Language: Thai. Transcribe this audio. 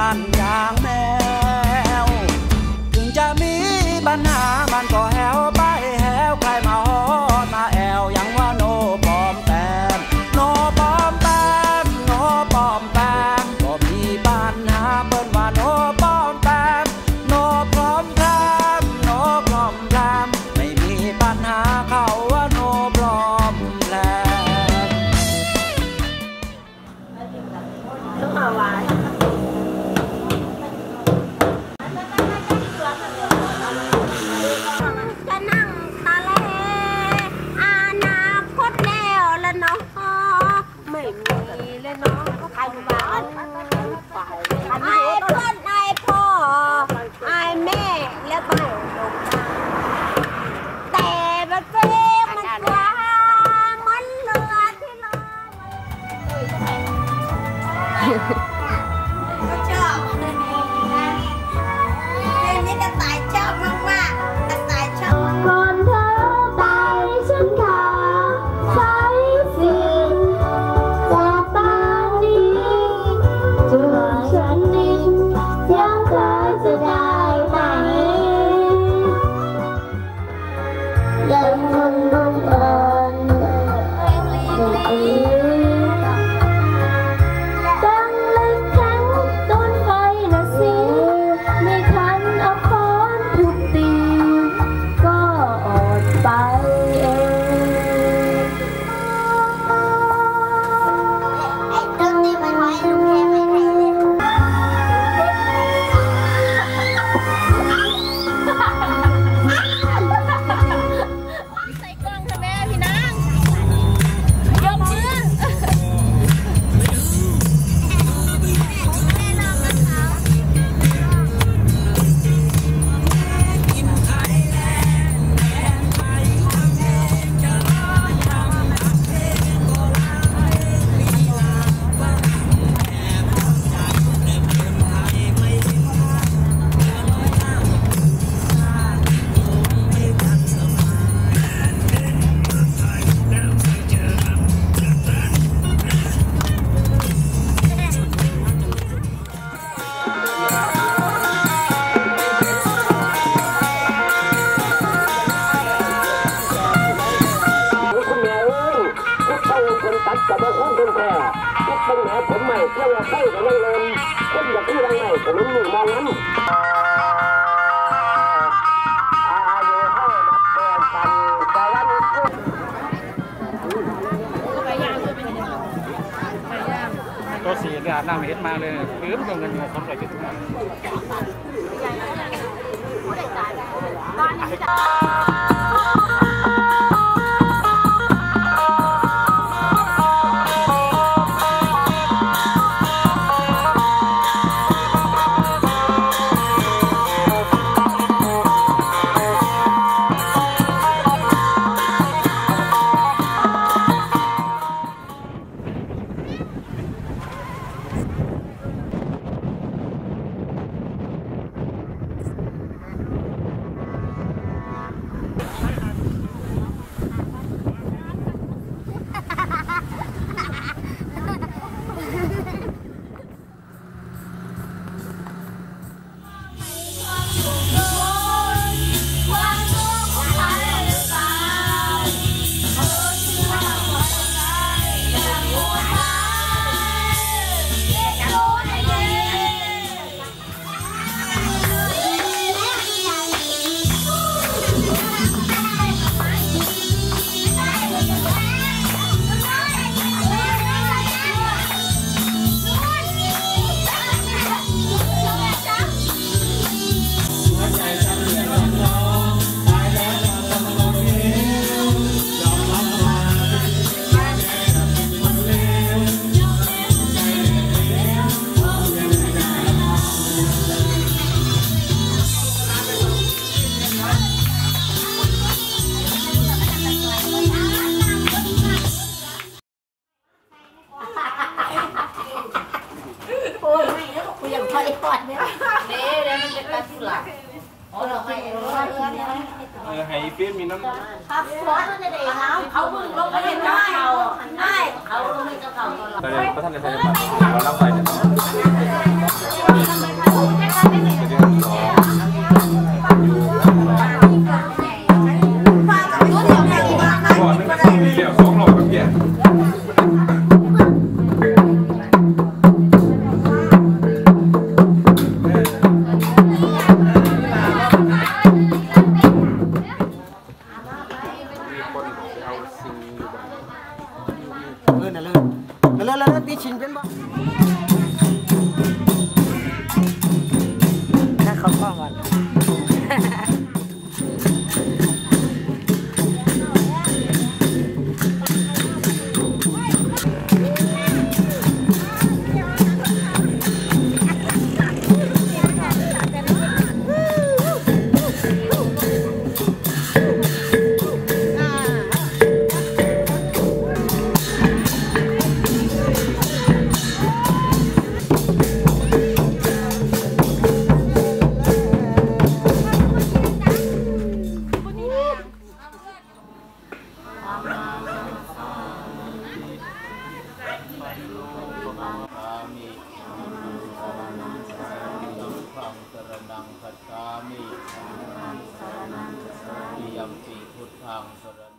มันอย่างแมวถึงจะมีปัญหามันก็แหวไปแหวใครมาฮอดมาแอวยังว่าโนปอมแปมโนปอมแปมโนปอมแปมก็มีปัญหาเปิ้นว่าโนปอมแปมโนปลอมแปมโนปลอมแปมไม่มีปัญหาเขาว่าโนปลอมแปมต้องเอาไว้จะนั่งตาแลอนาคตแล้วละเนาะไม่มีเลยเนาะใครบ้านไอ้เพื่อนไอ้พ่อไอ้แม่และไปลงมาแต่มันเฟมันกว้างมันเหลือที่เราชอบเพลงนี้กระต่ายชอบมากๆกระต่ายชอบก่อนเธอตายฉันขาใช้สิ่งจากบ้านนี้จนฉันนิ่งยังเคยจะได้ไหมยังคงบังเอิญดังเล็กแข็งต้นไฟนะสิไม่ทันเอาค้อนทุบตีก็อดไปเองไอ้ต้นนี้มันไว้ลุงแค่ไม่ได้เลยใส่กล้องค่ะแม่พี่นางยกมือแม่ลองนะคะคุณแม่เอ้ยทุกคนคนตัดกับมาคุ้มคนแก่ทุกปัญหาผมใหม่เที่ยวไส้กับนั่งเล่นคนอยากที่รังใหม่ผมนุ่มมองนั้นตัวสีเนี่ยน้ำเห็ดมาเลยหรือตรงกันอยู่คนใส่จุดนั้นให้เฟียมีน้ำเขาบึ้งลงไปเห็นได้เขาลงไปกับเขาตลอดประธานในไทยเรารับไปเข้ากล้องก่อนยัมปิพุทธังสร